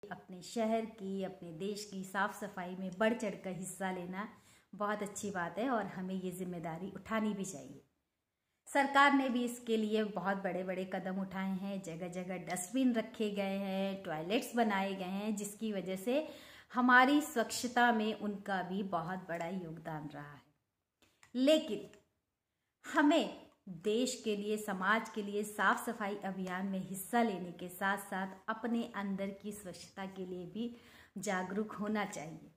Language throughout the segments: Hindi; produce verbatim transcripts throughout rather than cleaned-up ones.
अपने शहर की, अपने देश की साफ सफाई में बढ़ चढ़कर हिस्सा लेना बहुत अच्छी बात है और हमें ये जिम्मेदारी उठानी भी चाहिए। सरकार ने भी इसके लिए बहुत बड़े बड़े कदम उठाए हैं। जगह जगह डस्टबिन रखे गए हैं, टॉयलेट्स बनाए गए हैं, जिसकी वजह से हमारी स्वच्छता में उनका भी बहुत बड़ा योगदान रहा है। लेकिन हमें देश के लिए, समाज के लिए साफ सफाई अभियान में हिस्सा लेने के साथ साथ अपने अंदर की स्वच्छता के लिए भी जागरूक होना चाहिए।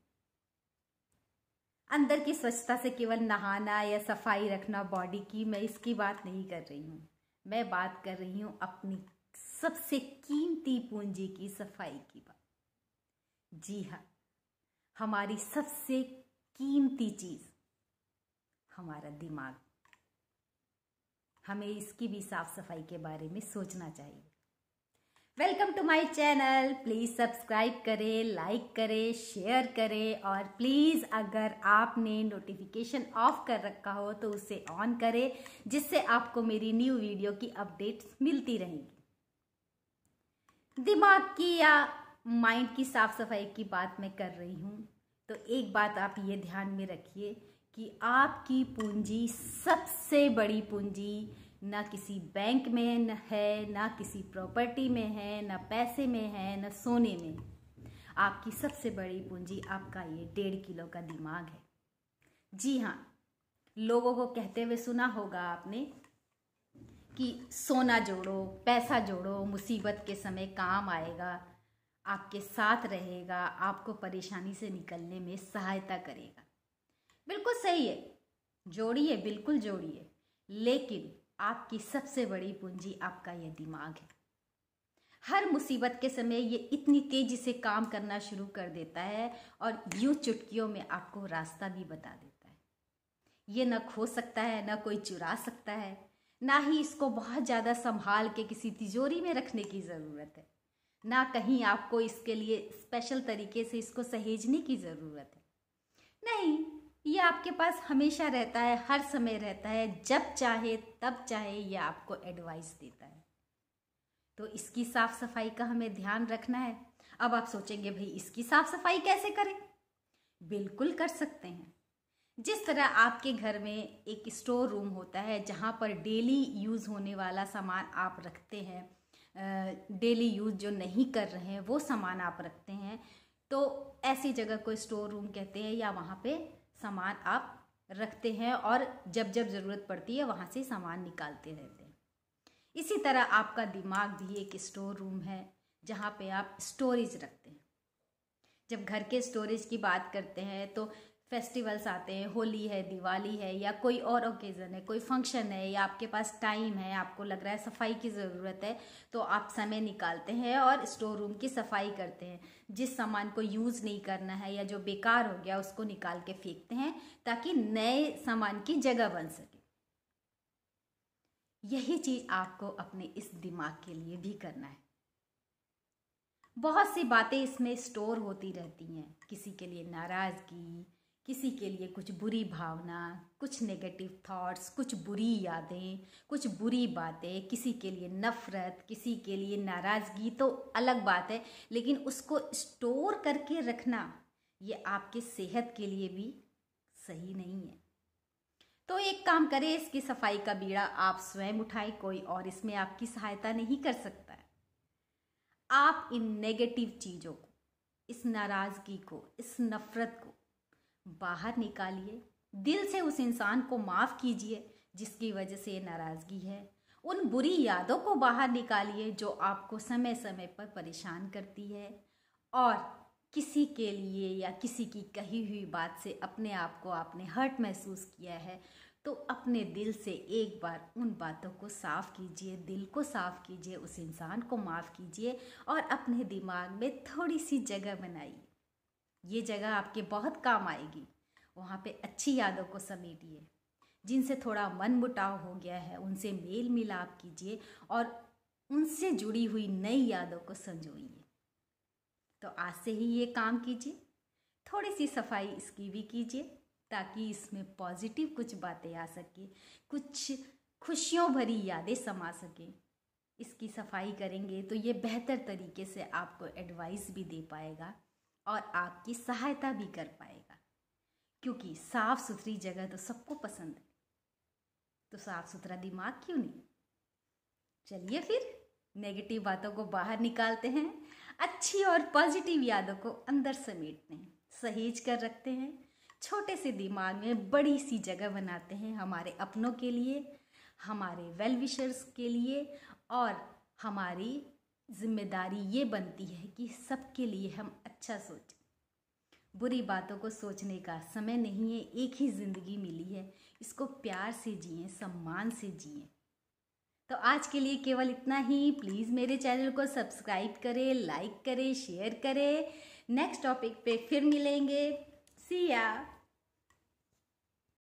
अंदर की स्वच्छता से केवल नहाना या सफाई रखना बॉडी की, मैं इसकी बात नहीं कर रही हूँ। मैं बात कर रही हूँ अपनी सबसे कीमती पूंजी की, सफाई की बात। जी हाँ, हमारी सबसे कीमती चीज हमारा दिमाग। हमें इसकी भी साफ सफाई के बारे में सोचना चाहिए। Welcome to my channel. Please subscribe करें, लाइक करें, शेयर करें और प्लीज़ अगर आपने नोटिफिकेशन ऑफ कर रखा हो तो उसे ऑन करें, जिससे आपको मेरी न्यू वीडियो की अपडेट्स मिलती रहेंगी। दिमाग की या माइंड की साफ सफाई की बात मैं कर रही हूँ तो एक बात आप ये ध्यान में रखिए कि आपकी पूंजी, सबसे बड़ी पूंजी, ना किसी बैंक में है, ना किसी प्रॉपर्टी में है, ना पैसे में है, ना सोने में। आपकी सबसे बड़ी पूंजी आपका ये डेढ़ किलो का दिमाग है। जी हाँ, लोगों को कहते हुए सुना होगा आपने कि सोना जोड़ो, पैसा जोड़ो, मुसीबत के समय काम आएगा, आपके साथ रहेगा, आपको परेशानी से निकलने में सहायता करेगा। बिल्कुल सही है, जोड़िए, बिल्कुल जोड़िए, लेकिन आपकी सबसे बड़ी पूंजी आपका ये दिमाग है। हर मुसीबत के समय ये इतनी तेजी से काम करना शुरू कर देता है और यूं चुटकियों में आपको रास्ता भी बता देता है। ये न खो सकता है, न कोई चुरा सकता है, ना ही इसको बहुत ज़्यादा संभाल के किसी तिजोरी में रखने की ज़रूरत है, ना कहीं आपको इसके लिए स्पेशल तरीके से इसको सहेजने की ज़रूरत है। नहीं, ये आपके पास हमेशा रहता है, हर समय रहता है, जब चाहे तब चाहे ये आपको एडवाइस देता है। तो इसकी साफ सफाई का हमें ध्यान रखना है। अब आप सोचेंगे भाई इसकी साफ सफाई कैसे करें? बिल्कुल कर सकते हैं। जिस तरह आपके घर में एक स्टोर रूम होता है जहाँ पर डेली यूज़ होने वाला सामान आप रखते हैं, डेली यूज़ जो नहीं कर रहे हैं वो सामान आप रखते हैं, तो ऐसी जगह को स्टोर रूम कहते हैं, या वहाँ पे सामान आप रखते हैं और जब जब ज़रूरत पड़ती है वहाँ से सामान निकालते रहते हैं। इसी तरह आपका दिमाग भी एक स्टोर रूम है जहाँ पे आप स्टोरेज रखते हैं। जब घर के स्टोरेज की बात करते हैं तो फेस्टिवल्स आते हैं, होली है, दिवाली है, या कोई और ओकेज़न है, कोई फंक्शन है, या आपके पास टाइम है, आपको लग रहा है सफाई की ज़रूरत है, तो आप समय निकालते हैं और स्टोर रूम की सफाई करते हैं। जिस सामान को यूज़ नहीं करना है या जो बेकार हो गया उसको निकाल के फेंकते हैं ताकि नए सामान की जगह बन सके। यही चीज़ आपको अपने इस दिमाग के लिए भी करना है। बहुत सी बातें इसमें स्टोर होती रहती हैं, किसी के लिए नाराज़गी, किसी के लिए कुछ बुरी भावना, कुछ नेगेटिव थॉट्स, कुछ बुरी यादें, कुछ बुरी बातें, किसी के लिए नफ़रत, किसी के लिए नाराज़गी, तो अलग बात है, लेकिन उसको स्टोर करके रखना ये आपके सेहत के लिए भी सही नहीं है। तो एक काम करें, इसकी सफाई का बीड़ा आप स्वयं उठाएं, कोई और इसमें आपकी सहायता नहीं कर सकता है। आप इन नेगेटिव चीज़ों को, इस नाराज़गी को, इस नफ़रत को बाहर निकालिए। दिल से उस इंसान को माफ़ कीजिए जिसकी वजह से ये नाराज़गी है। उन बुरी यादों को बाहर निकालिए जो आपको समय समय पर परेशान करती है, और किसी के लिए या किसी की कही हुई बात से अपने आप को आपने हर्ट महसूस किया है तो अपने दिल से एक बार उन बातों को साफ़ कीजिए, दिल को साफ़ कीजिए, उस इंसान को माफ़ कीजिए और अपने दिमाग में थोड़ी सी जगह बनाइए। ये जगह आपके बहुत काम आएगी। वहाँ पे अच्छी यादों को समेटिए, जिनसे थोड़ा मन मुटाव हो गया है उनसे मेल मिलाप कीजिए और उनसे जुड़ी हुई नई यादों को संजोइए। तो आज से ही ये काम कीजिए, थोड़ी सी सफाई इसकी भी कीजिए ताकि इसमें पॉजिटिव कुछ बातें आ सके, कुछ खुशियों भरी यादें समा सकें। इसकी सफाई करेंगे तो ये बेहतर तरीके से आपको एडवाइस भी दे पाएगा और आपकी सहायता भी कर पाएगा, क्योंकि साफ सुथरी जगह तो सबको पसंद है, तो साफ सुथरा दिमाग क्यों नहीं। चलिए फिर नेगेटिव बातों को बाहर निकालते हैं, अच्छी और पॉजिटिव यादों को अंदर समेटते हैं, सहेज कर रखते हैं, छोटे से दिमाग में बड़ी सी जगह बनाते हैं हमारे अपनों के लिए, हमारे वेल विशर्स के लिए, और हमारी जिम्मेदारी ये बनती है कि सबके लिए हम अच्छा सोचें। बुरी बातों को सोचने का समय नहीं है, एक ही ज़िंदगी मिली है, इसको प्यार से जिएं, सम्मान से जिएं। तो आज के लिए केवल इतना ही। प्लीज़ मेरे चैनल को सब्सक्राइब करें, लाइक करें, शेयर करें। नेक्स्ट टॉपिक पे फिर मिलेंगे। सी या।